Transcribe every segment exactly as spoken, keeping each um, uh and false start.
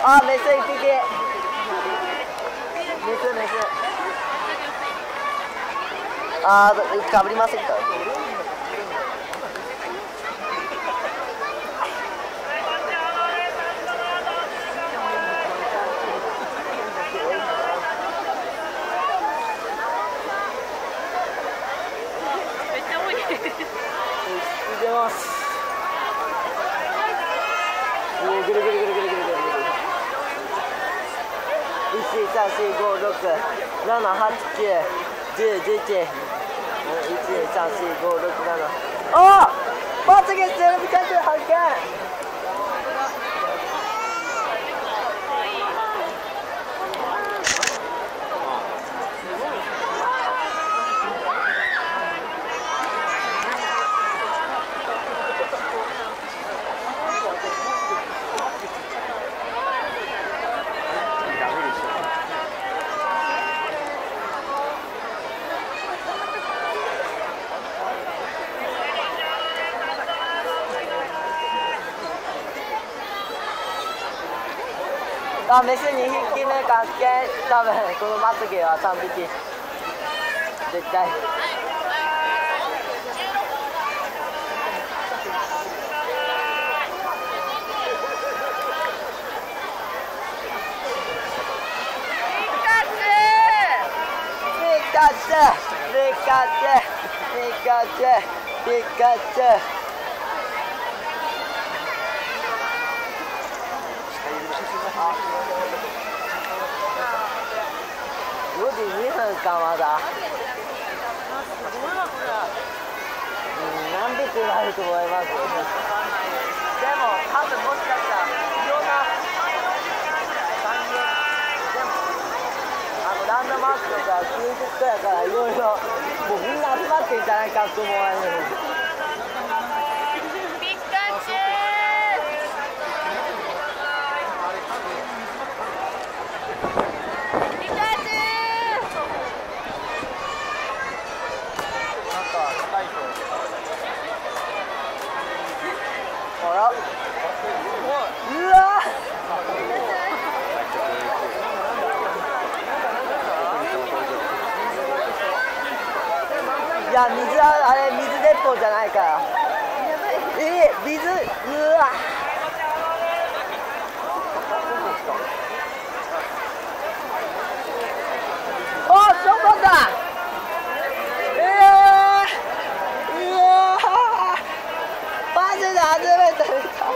あ、メス一匹。メスメス。あー、かぶりませんか。 めっちゃ多い。 出ます。ぐるぐるぐるぐるぐるぐるぐる。一三四五六七八九十十一。一三四五六七。哦，哇，这个人看着好看。あ、メスにひき目かけ、多分このまつげはさんびき絶対。ピカチュピカチュピカチュピカチュ。ごじにふんかまだ。うん、何匹になると思います。でも多分もしかしたらいろんな産業でもあのランドマークとか金属やからいろいろもうみんな集まってんじゃないかと思われる。 ピカチュウ。 あら、うわいや、水はあれ水鉄砲じゃないから。えー、水、うわあ、そうだ。えー、うわマジで初めて見た。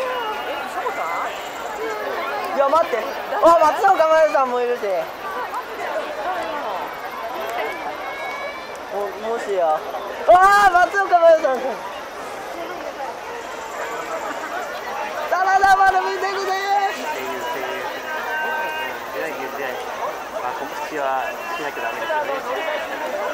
いや待って、あ、松岡茉優さんもいるし。も、もしや。ああ、松岡茉優さん。サラダバル見てくれ。 まあ、告知はしなきゃダメですよね。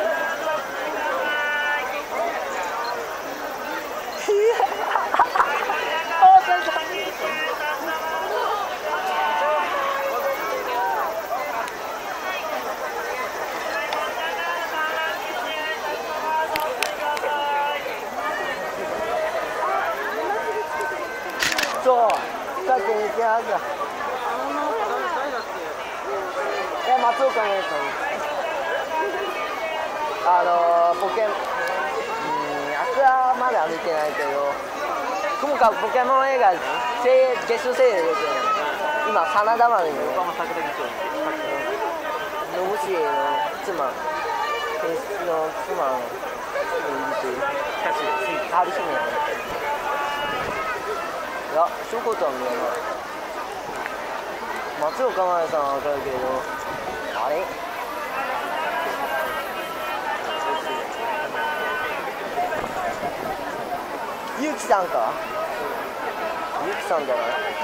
そう、さっき見てはった。え、松岡茉優さん。あのー、ポケ、うん、あそこはまだ見てないけど、ともかくポケモン映画、月収制で出てる。今、真田丸に。 横浜桜木町に。 野口の妻、演出の妻を演じている。 しかし、 ハリシメン。いや、しょこたん見えない。松岡茉優さんはわかるけど、あれゆきさんか。ゆきさんじゃない。